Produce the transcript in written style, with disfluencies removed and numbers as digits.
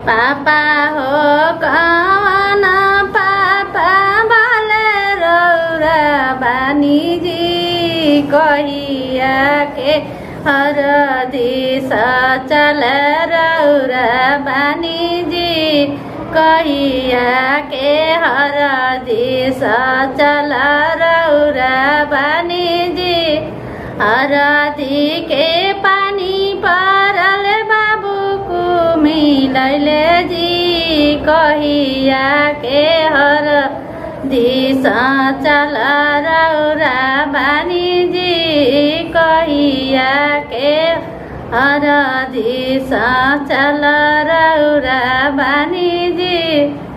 पापा हो कौन पापा भले रौरा बानी जी कहिया के हर दिस चल रौरा बानी जी कहिया के हर दिस चल रौरा बानी जी हरदी के पानी परल बाबू को मिलैले जी कहिया के हर दिस चल रौरा बानी जी कहिया के हर दिस चल रौरा बानी जी।